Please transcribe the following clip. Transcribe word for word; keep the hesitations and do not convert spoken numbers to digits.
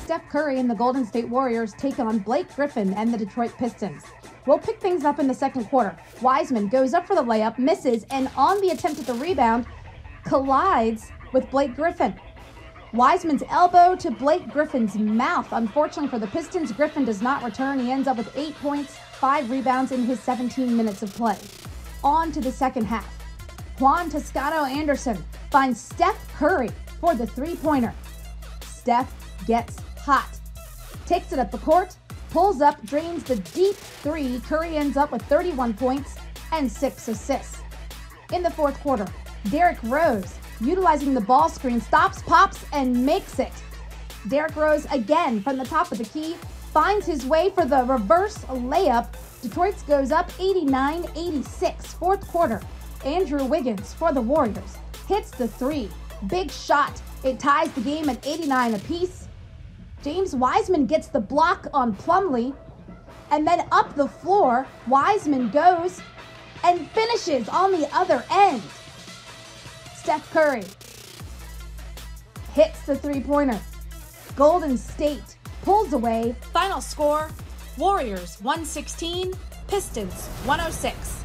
Steph Curry and the Golden State Warriors take on Blake Griffin and the Detroit Pistons. We'll pick things up in the second quarter. Wiseman goes up for the layup, misses, and on the attempt at the rebound, collides with Blake Griffin. Wiseman's elbow to Blake Griffin's mouth. Unfortunately for the Pistons, Griffin does not return. He ends up with eight points, five rebounds in his seventeen minutes of play. On to the second half. Juan Toscano Anderson finds Steph Curry for the three-pointer. Steph gets hot, takes it up the court, pulls up, drains the deep three. Curry ends up with thirty-one points and six assists. In the fourth quarter, Derrick Rose, utilizing the ball screen, stops, pops, and makes it. Derrick Rose, again from the top of the key, finds his way for the reverse layup. Detroit goes up eighty-nine eighty-six. Fourth quarter, Andrew Wiggins for the Warriors hits the three. Big shot. It ties the game at eighty-nine apiece. James Wiseman gets the block on Plumlee. And then up the floor, Wiseman goes and finishes on the other end. Steph Curry hits the three-pointer. Golden State pulls away. Final score, Warriors one sixteen, Pistons one oh six.